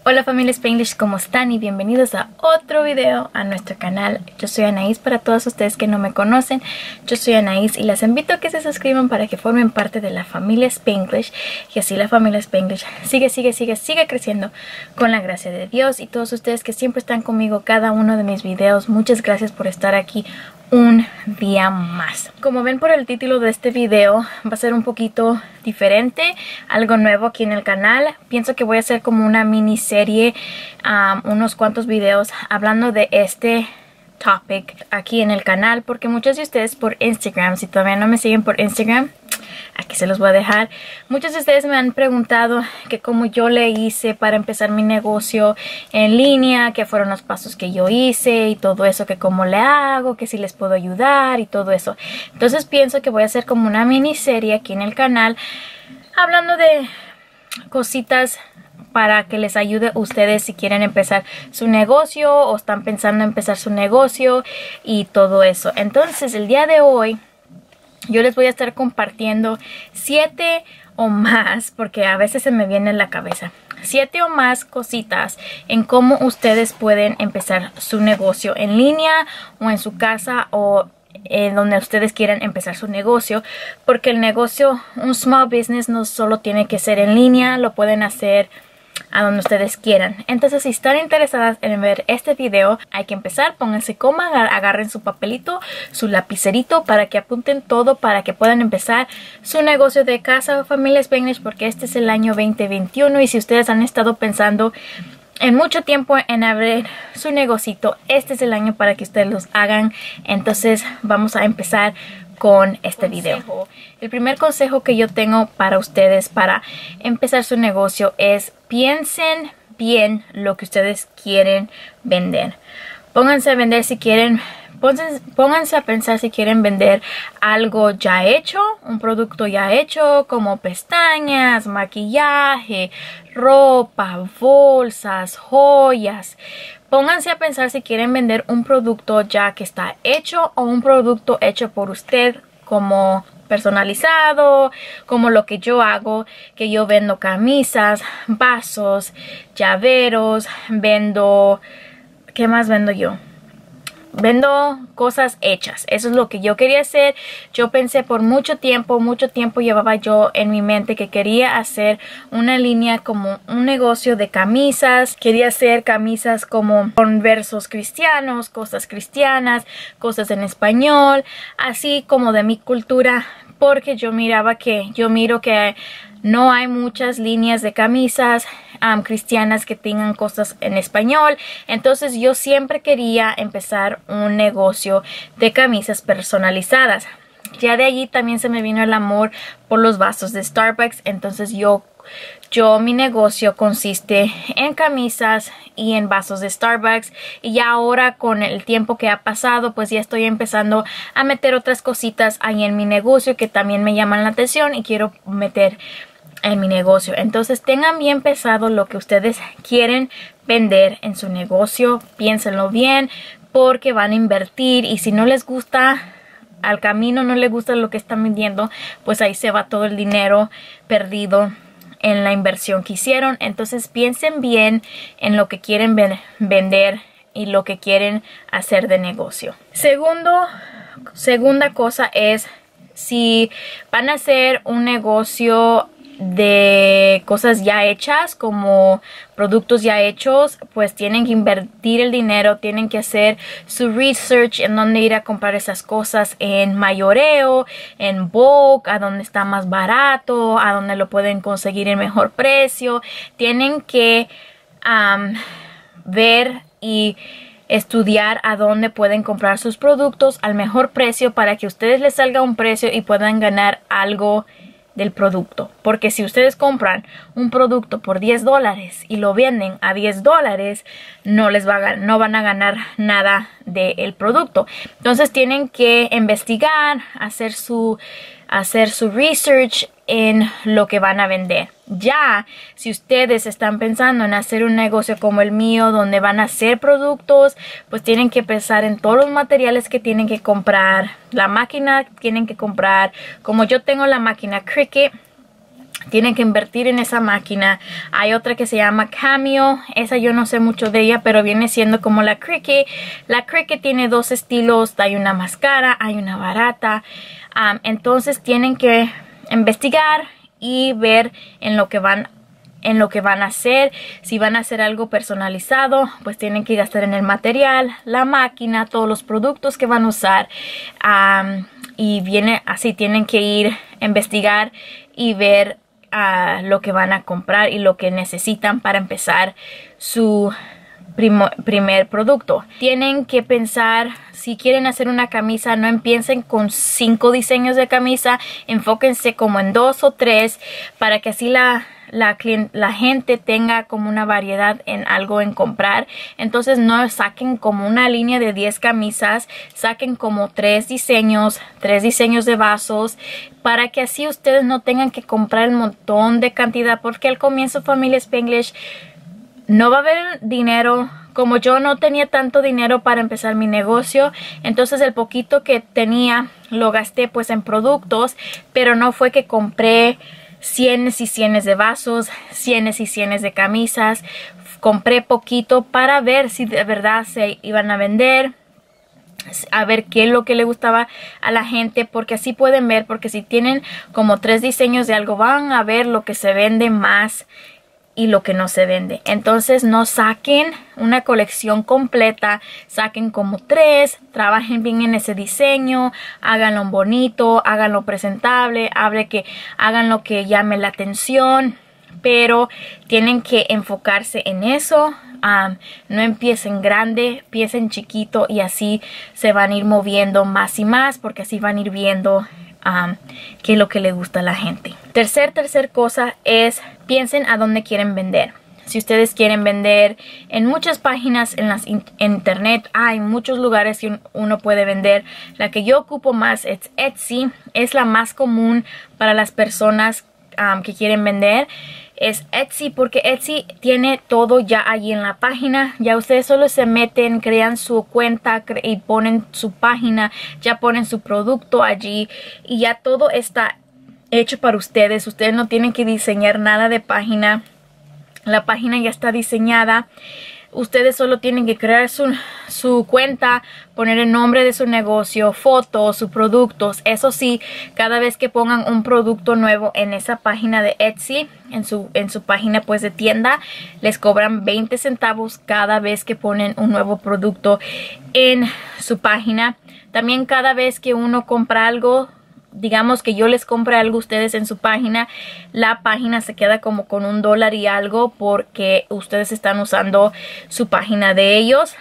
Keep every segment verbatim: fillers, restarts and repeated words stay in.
Hola familia Spanglish, ¿cómo están? Y bienvenidos a otro video a nuestro canal. Yo soy Anaís, para todos ustedes que no me conocen, yo soy Anaís y les invito a que se suscriban para que formen parte de la familia Spanglish y así la familia Spanglish sigue, sigue, sigue, sigue creciendo con la gracia de Dios. Y todos ustedes que siempre están conmigo cada uno de mis videos, muchas gracias por estar aquí un día más. Como ven por el título de este video, va a ser un poquito diferente, algo nuevo aquí en el canal. Pienso que voy a hacer como una miniserie, um, unos cuantos videos hablando de este topic aquí en el canal, porque muchos de ustedes por Instagram, si todavía no me siguen por Instagram, aquí se los voy a dejar. Muchos de ustedes me han preguntado que cómo yo le hice para empezar mi negocio en línea, qué fueron los pasos que yo hice y todo eso, que cómo le hago, que si les puedo ayudar y todo eso. Entonces pienso que voy a hacer como una miniserie aquí en el canal hablando de cositas para que les ayude a ustedes si quieren empezar su negocio o están pensando en empezar su negocio y todo eso. Entonces el día de hoy yo les voy a estar compartiendo siete o más, porque a veces se me viene en la cabeza, siete o más cositas en cómo ustedes pueden empezar su negocio en línea o en su casa o en donde ustedes quieran empezar su negocio, porque el negocio, un small business, no solo tiene que ser en línea, lo pueden hacer a donde ustedes quieran. Entonces, si están interesadas en ver este video, hay que empezar. Pónganse cómodas, agarren su papelito, su lapicerito para que apunten todo, para que puedan empezar su negocio de casa, familia Spanglish, porque este es el año veinte veintiuno y si ustedes han estado pensando en mucho tiempo en abrir su negocito, este es el año para que ustedes los hagan. Entonces, vamos a empezar con este video. El primer consejo que yo tengo para ustedes para empezar su negocio es piensen bien lo que ustedes quieren vender. Pónganse a vender si quieren, pónganse, pónganse a pensar si quieren vender algo ya hecho, un producto ya hecho como pestañas, maquillaje, ropa, bolsas, joyas. Pónganse a pensar si quieren vender un producto ya que está hecho o un producto hecho por usted, como personalizado, como lo que yo hago, que yo vendo camisas, vasos, llaveros, vendo, ¿qué más vendo yo? Vendo cosas hechas. Eso es lo que yo quería hacer. Yo pensé por mucho tiempo, mucho tiempo llevaba yo en mi mente que quería hacer una línea como un negocio de camisas. Quería hacer camisas como con versos cristianos, cosas cristianas, cosas en español, así como de mi cultura, porque yo miraba que, yo miro que no hay muchas líneas de camisas um, cristianas que tengan cosas en español. Entonces yo siempre quería empezar un negocio de camisas personalizadas. Ya de allí también se me vino el amor por los vasos de Starbucks. Entonces yo, yo mi negocio consiste en camisas y en vasos de Starbucks. Y ya ahora con el tiempo que ha pasado, pues ya estoy empezando a meter otras cositas ahí en mi negocio que también me llaman la atención y quiero meter en mi negocio. Entonces tengan bien pesado lo que ustedes quieren vender en su negocio. Piénsenlo bien porque van a invertir y si no les gusta al camino, no les gusta lo que están vendiendo, pues ahí se va todo el dinero perdido en la inversión que hicieron. Entonces piensen bien en lo que quieren ven vender y lo que quieren hacer de negocio. Segundo, segunda cosa es si van a hacer un negocio de cosas ya hechas, como productos ya hechos, pues tienen que invertir el dinero, tienen que hacer su research en dónde ir a comprar esas cosas, en mayoreo, en bulk, a dónde está más barato, a dónde lo pueden conseguir en mejor precio. Tienen que um, ver y estudiar a dónde pueden comprar sus productos al mejor precio para que a ustedes les salga un precio y puedan ganar algo del producto. Porque si ustedes compran un producto por diez dólares y lo venden a diez dólares, no les va a, no van a ganar nada del producto. Entonces tienen que investigar, hacer su, hacer su research en lo que van a vender. Ya, si ustedes están pensando en hacer un negocio como el mío, donde van a hacer productos, pues tienen que pensar en todos los materiales que tienen que comprar, la máquina que tienen que comprar. Como yo tengo la máquina Cricut, Tienen que invertir en esa máquina. Hay otra que se llama Cameo. Esa yo no sé mucho de ella, pero viene siendo como la Cricut. La Cricut tiene dos estilos. Hay una más cara, hay una barata. Um, entonces tienen que investigar y ver en lo que van en lo que van a hacer. Si van a hacer algo personalizado, pues tienen que gastar en el material, la máquina, todos los productos que van a usar. Um, y viene así, tienen que ir a investigar y ver uh, lo que van a comprar y lo que necesitan para empezar su primo, primer producto. Tienen que pensar, si quieren hacer una camisa, no empiecen con cinco diseños de camisa, enfóquense como en dos o tres para que así la La, la gente tenga como una variedad en algo en comprar. Entonces no saquen como una línea de diez camisas, saquen como tres diseños, tres diseños de vasos, para que así ustedes no tengan que comprar un montón de cantidad, porque al comienzo Familia Spanglish no va a haber dinero. Como yo no tenía tanto dinero para empezar mi negocio, entonces el poquito que tenía lo gasté pues en productos, pero no fue que compré cienes y cienes de vasos, cienes y cienes de camisas. Compré poquito para ver si de verdad se iban a vender, a ver qué es lo que le gustaba a la gente, porque así pueden ver, porque si tienen como tres diseños de algo, van a ver lo que se vende más y lo que no se vende. Entonces no saquen una colección completa, saquen como tres, trabajen bien en ese diseño, háganlo bonito, háganlo presentable, hable que, hagan lo que llame la atención, pero tienen que enfocarse en eso. Um, no empiecen grande, empiecen chiquito y así se van a ir moviendo más y más, porque así van a ir viendo Um, qué es lo que le gusta a la gente. Tercer, tercer cosa es piensen a dónde quieren vender. Si ustedes quieren vender en muchas páginas en las in en internet, hay muchos lugares que un uno puede vender. La que yo ocupo más es Etsy. Es la más común para las personas um, que quieren vender. Es Etsy, porque Etsy tiene todo ya allí en la página. Ya ustedes solo se meten, crean su cuenta cre y ponen su página, ya ponen su producto allí y ya todo está hecho para ustedes. Ustedes no tienen que diseñar nada de página. La página ya está diseñada. Ustedes solo tienen que crear su, su cuenta, poner el nombre de su negocio, fotos, sus productos. Eso sí, cada vez que pongan un producto nuevo en esa página de Etsy, en su, en su página pues de tienda, les cobran veinte centavos cada vez que ponen un nuevo producto en su página. También cada vez que uno compra algo, digamos que yo les compre algo a ustedes en su página, la página se queda como con un dólar y algo porque ustedes están usando su página de ellos.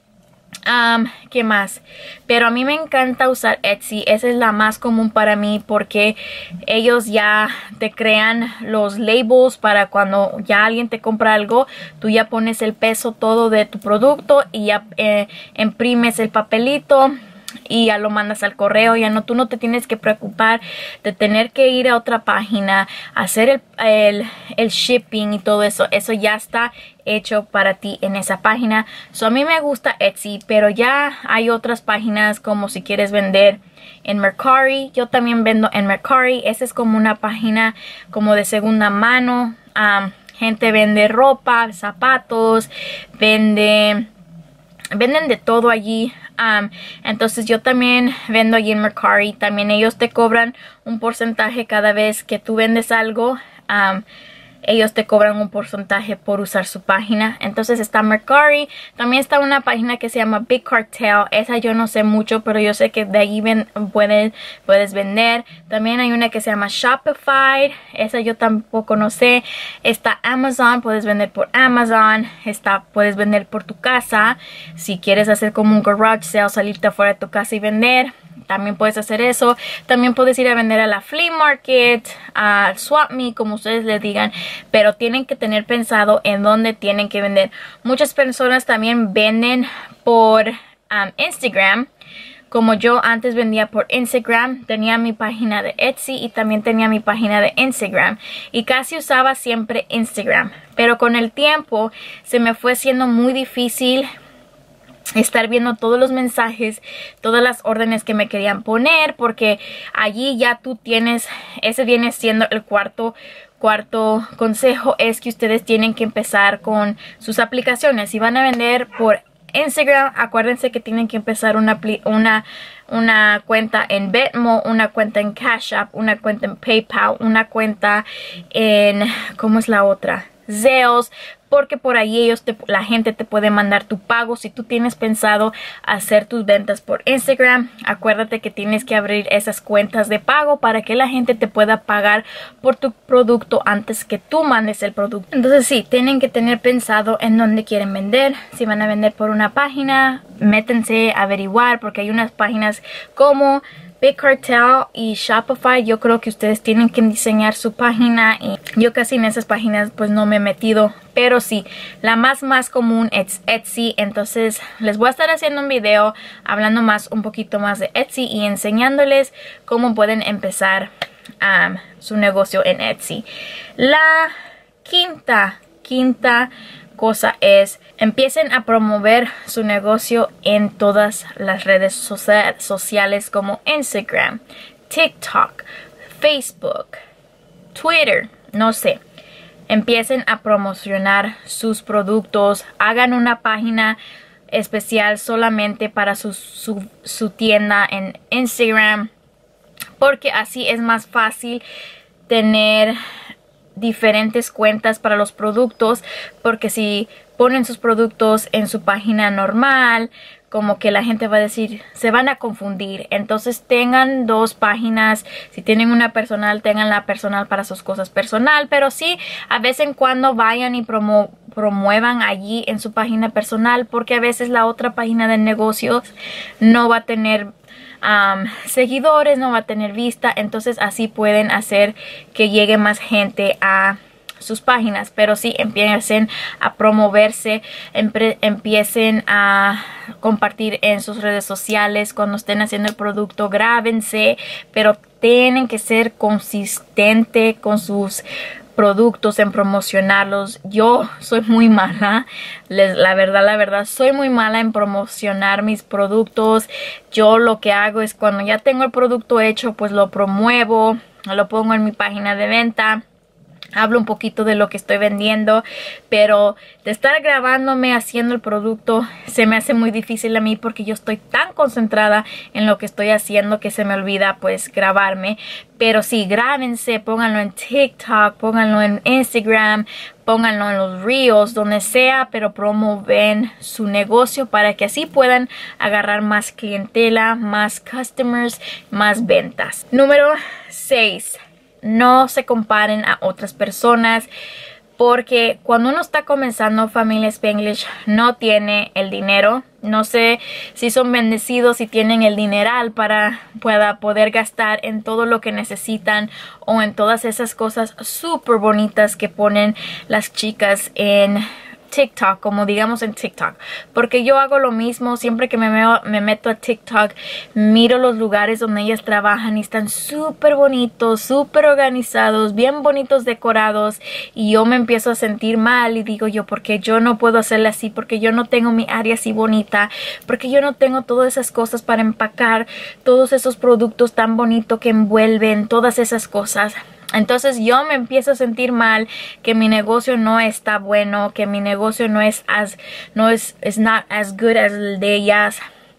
Um, ¿Qué más? Pero a mí me encanta usar Etsy. Esa es la más común para mí porque ellos ya te crean los labels para cuando ya alguien te compra algo, tú ya pones el peso todo de tu producto y ya eh, imprimes el papelito y ya lo mandas al correo. Ya no, tú no te tienes que preocupar de tener que ir a otra página, hacer el, el, el shipping y todo eso. Eso ya está hecho para ti en esa página. So, a mí me gusta Etsy, pero ya hay otras páginas como si quieres vender en Mercari. Yo también vendo en Mercari. Esa es como una página como de segunda mano. Um, gente vende ropa, zapatos, vende... Venden de todo allí. Um, entonces yo también vendo allí en Mercari. También ellos te cobran un porcentaje cada vez que tú vendes algo. Um, ellos te cobran un porcentaje por usar su página. Entonces está Mercari. También está una página que se llama Big Cartel. Esa yo no sé mucho, pero yo sé que de allí ven, puedes, puedes vender. También hay una que se llama Shopify. Esa yo tampoco no sé. Está Amazon. Puedes vender por Amazon. Está, puedes vender por tu casa. Si quieres hacer como un garage sale, salirte afuera de tu casa y vender, también puedes hacer eso. También puedes ir a vender a la flea market, al swap me, como ustedes le digan, pero tienen que tener pensado en dónde tienen que vender. Muchas personas también venden por um, Instagram. Como yo antes vendía por Instagram, tenía mi página de Etsy y también tenía mi página de Instagram. Y casi usaba siempre Instagram. Pero con el tiempo se me fue siendo muy difícil estar viendo todos los mensajes, todas las órdenes que me querían poner, porque allí ya tú tienes, ese viene siendo el cuarto cuarto consejo es que ustedes tienen que empezar con sus aplicaciones. Si van a vender por Instagram, acuérdense que tienen que empezar una, una, una cuenta en Venmo, una cuenta en Cash App, una cuenta en PayPal, una cuenta en, ¿cómo es la otra? Zelle, porque por ahí ellos te, la gente te puede mandar tu pago. Si tú tienes pensado hacer tus ventas por Instagram, acuérdate que tienes que abrir esas cuentas de pago para que la gente te pueda pagar por tu producto antes que tú mandes el producto. Entonces sí, tienen que tener pensado en dónde quieren vender. Si van a vender por una página, métanse a averiguar, porque hay unas páginas como Big Cartel y Shopify. Yo creo que ustedes tienen que diseñar su página, y yo casi en esas páginas pues no me he metido, pero sí, la más más común es Etsy. Entonces les voy a estar haciendo un video hablando más un poquito más de Etsy y enseñándoles cómo pueden empezar um, su negocio en Etsy. La quinta quinta cosa es: empiecen a promover su negocio en todas las redes social, sociales como Instagram, TikTok, Facebook, Twitter, no sé. Empiecen a promocionar sus productos. Hagan una página especial solamente para su, su, su tienda en Instagram, porque así es más fácil tener diferentes cuentas para los productos, porque si ponen sus productos en su página normal, como que la gente va a decir, se van a confundir. Entonces tengan dos páginas. Si tienen una personal, tengan la personal para sus cosas personal, pero sí, a veces en cuando vayan y promo promuevan allí en su página personal, porque a veces la otra página de negocios no va a tener Um, seguidores, no va a tener vista. Entonces así pueden hacer que llegue más gente a sus páginas. Pero sí, empiecen a promoverse, empiecen a compartir en sus redes sociales. Cuando estén haciendo el producto, grábense, pero tienen que ser consistentes con sus productos, en promocionarlos. Yo soy muy mala, les, la verdad, la verdad, soy muy mala en promocionar mis productos. Yo lo que hago es, cuando ya tengo el producto hecho, pues lo promuevo, lo pongo en mi página de venta, hablo un poquito de lo que estoy vendiendo, pero de estar grabándome haciendo el producto se me hace muy difícil a mí, porque yo estoy tan concentrada en lo que estoy haciendo que se me olvida pues grabarme. Pero sí, grábense, pónganlo en TikTok, pónganlo en Instagram, pónganlo en los Reels, donde sea, pero promueven su negocio para que así puedan agarrar más clientela, más customers, más ventas. Número seis. No se comparen a otras personas, porque cuando uno está comenzando, familia Spanglish, no tiene el dinero. No sé si son bendecidos, si tienen el dineral para pueda poder gastar en todo lo que necesitan o en todas esas cosas súper bonitas que ponen las chicas en TikTok, como digamos en TikTok, porque yo hago lo mismo. Siempre que me, veo, me meto a TikTok, miro los lugares donde ellas trabajan y están súper bonitos, súper organizados, bien bonitos, decorados, y yo me empiezo a sentir mal y digo yo, ¿por qué yo no puedo hacerle así? Porque yo no tengo mi área así bonita, porque yo no tengo todas esas cosas para empacar, todos esos productos tan bonitos que envuelven, todas esas cosas. Entonces yo me empiezo a sentir mal, que mi negocio no está bueno, que mi negocio no es as, no es, is not as good as el de ellas.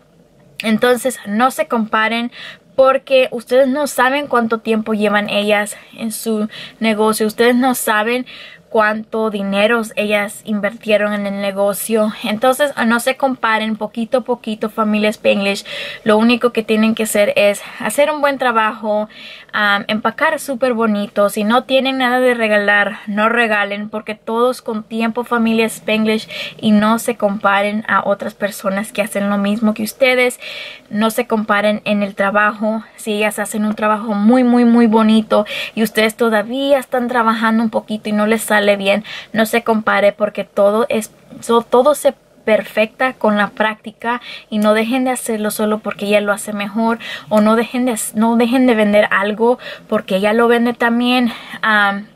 Entonces no se comparen, porque ustedes no saben cuánto tiempo llevan ellas en su negocio. Ustedes no saben cuánto dinero ellas invirtieron en el negocio. Entonces no se comparen. Poquito a poquito, familia Spanglish, lo único que tienen que hacer es hacer un buen trabajo, um, empacar súper bonito. Si no tienen nada de regalar, no regalen, porque todos con tiempo, familia Spanglish, y no se comparen a otras personas que hacen lo mismo que ustedes. No se comparen en el trabajo. Si ellas hacen un trabajo muy muy muy bonito y ustedes todavía están trabajando un poquito y no les sale bien, no se compare, porque todo es so, todo se perfecta con la práctica, y no dejen de hacerlo solo porque ella lo hace mejor, o no dejen de, no dejen de vender algo porque ella lo vende también. Um,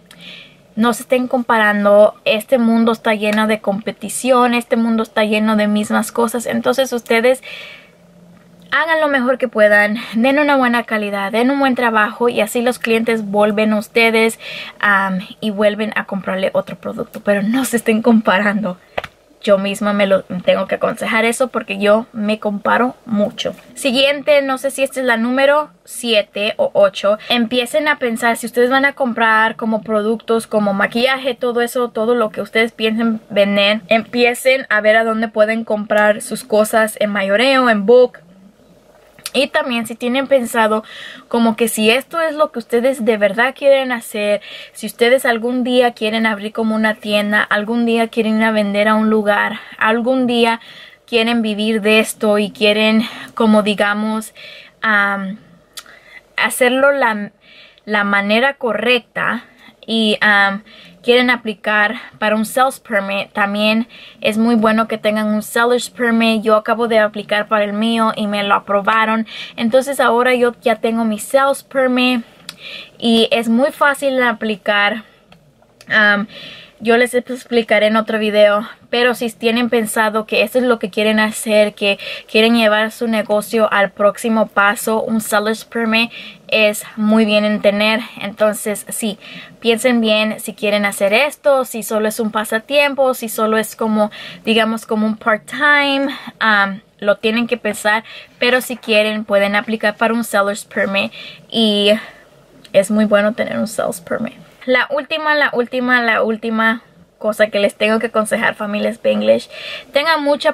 no se estén comparando. Este mundo está lleno de competición, este mundo está lleno de mismas cosas. Entonces ustedes hagan lo mejor que puedan, den una buena calidad, den un buen trabajo y así los clientes vuelven a ustedes um, y vuelven a comprarle otro producto. Pero no se estén comparando. Yo misma me lo tengo que aconsejar eso porque yo me comparo mucho. Siguiente, no sé si esta es la número siete o ocho. Empiecen a pensar si ustedes van a comprar como productos como maquillaje, todo eso, todo lo que ustedes piensen vender. Empiecen a ver a dónde pueden comprar sus cosas en mayoreo, en bulk. Y también si tienen pensado como que si esto es lo que ustedes de verdad quieren hacer, si ustedes algún día quieren abrir como una tienda, algún día quieren ir a vender a un lugar, algún día quieren vivir de esto y quieren como digamos um, hacerlo la, la manera correcta y um, quieren aplicar para un sales permit, también es muy bueno que tengan un seller's permit. Yo acabo de aplicar para el mío y me lo aprobaron. Entonces ahora yo ya tengo mi sales permit y es muy fácil de aplicar. Um, yo les explicaré en otro video, pero si tienen pensado que esto es lo que quieren hacer, que quieren llevar su negocio al próximo paso, un seller's permit es muy bien en tener. Entonces sí, piensen bien si quieren hacer esto, si solo es un pasatiempo, si solo es como digamos como un part-time. Um, lo tienen que pensar, pero si quieren pueden aplicar para un seller's permit y es muy bueno tener un sales permit. La última, la última, la última cosa que les tengo que aconsejar, familia Spanglish, tengan mucha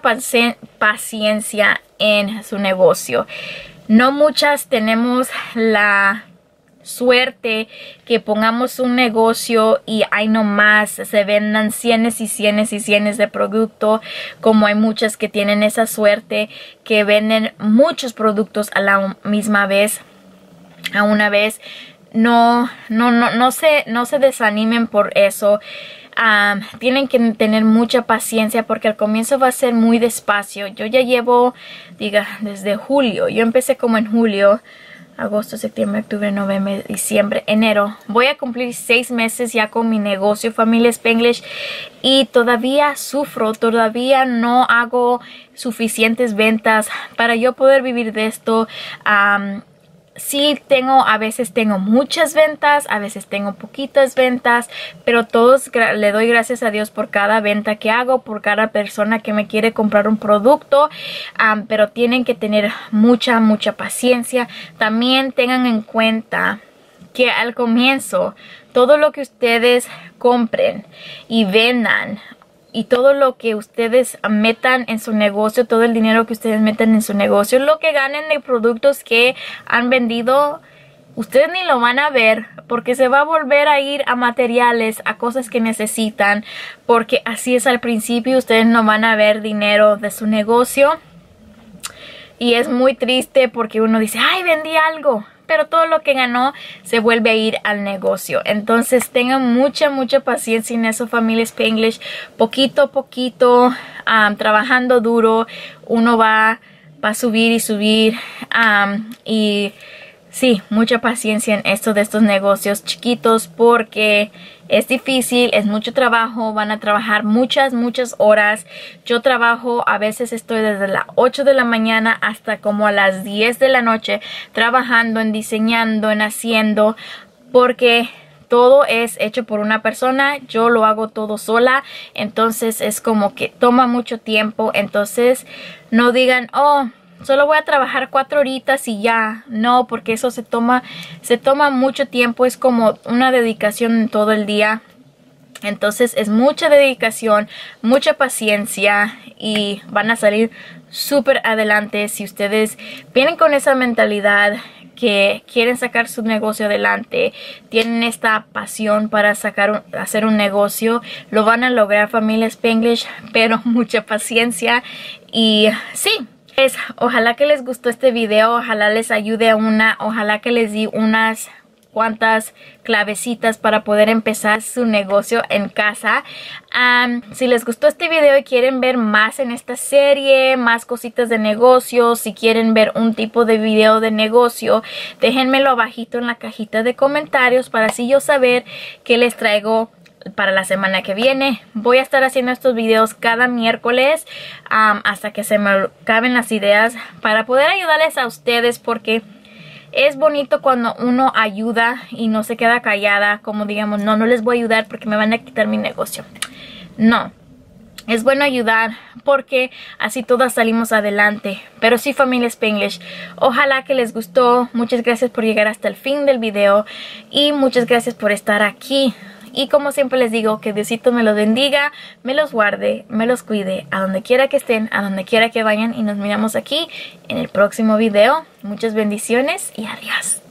paciencia en su negocio. No muchas tenemos la suerte que pongamos un negocio y hay no más se vendan cienes y cienes y cienes de producto, como hay muchas que tienen esa suerte que venden muchos productos a la misma vez, a una vez. No, no, no, no se, no se desanimen por eso. Um, tienen que tener mucha paciencia porque al comienzo va a ser muy despacio. Yo ya llevo, diga, desde julio. Yo empecé como en julio, agosto, septiembre, octubre, noviembre, diciembre, enero. Voy a cumplir seis meses ya con mi negocio, familia Spanglish, y todavía sufro, todavía no hago suficientes ventas para yo poder vivir de esto. Um, Sí tengo, a veces tengo muchas ventas, a veces tengo poquitas ventas, pero todos le doy gracias a Dios por cada venta que hago, por cada persona que me quiere comprar un producto, um, pero tienen que tener mucha, mucha paciencia. También tengan en cuenta que al comienzo todo lo que ustedes compren y vendan y todo lo que ustedes metan en su negocio, todo el dinero que ustedes metan en su negocio, lo que ganen de productos que han vendido, ustedes ni lo van a ver porque se va a volver a ir a materiales, a cosas que necesitan, porque así es al principio, ustedes no van a ver dinero de su negocio. Y es muy triste porque uno dice, ay, vendí algo, pero todo lo que ganó se vuelve a ir al negocio. Entonces tengan mucha, mucha paciencia en eso, familia Spanglish. Poquito a poquito, um, trabajando duro, uno va, va a subir y subir. Um, y sí, mucha paciencia en esto de estos negocios chiquitos porque es difícil, es mucho trabajo, van a trabajar muchas, muchas horas. Yo trabajo, a veces estoy desde las ocho de la mañana hasta como a las diez de la noche trabajando, en diseñando, en haciendo, porque todo es hecho por una persona, yo lo hago todo sola, entonces es como que toma mucho tiempo. Entonces no digan, oh, solo voy a trabajar cuatro horitas y ya. No, porque eso se toma, se toma mucho tiempo. Es como una dedicación en todo el día. Entonces es mucha dedicación, mucha paciencia y van a salir súper adelante si ustedes vienen con esa mentalidad que quieren sacar su negocio adelante, tienen esta pasión para sacar un, hacer un negocio, lo van a lograr, familia Spanglish, pero mucha paciencia. Y sí, pues, ojalá que les gustó este video, ojalá les ayude a una, ojalá que les di unas cuantas clavecitas para poder empezar su negocio en casa. Um, si les gustó este video y quieren ver más en esta serie, más cositas de negocio, si quieren ver un tipo de video de negocio, déjenmelo abajito en la cajita de comentarios para así yo saber que les traigo para la semana que viene. Voy a estar haciendo estos videos cada miércoles um, hasta que se me acaben las ideas para poder ayudarles a ustedes, porque es bonito cuando uno ayuda y no se queda callada, como digamos, no, no les voy a ayudar porque me van a quitar mi negocio. No, es bueno ayudar porque así todas salimos adelante. Pero sí, familia Spanglish, ojalá que les gustó. Muchas gracias por llegar hasta el fin del video y muchas gracias por estar aquí. Y como siempre les digo, que Diosito me los bendiga, me los guarde, me los cuide, a donde quiera que estén, a donde quiera que vayan. Y nos miramos aquí en el próximo video. Muchas bendiciones y adiós.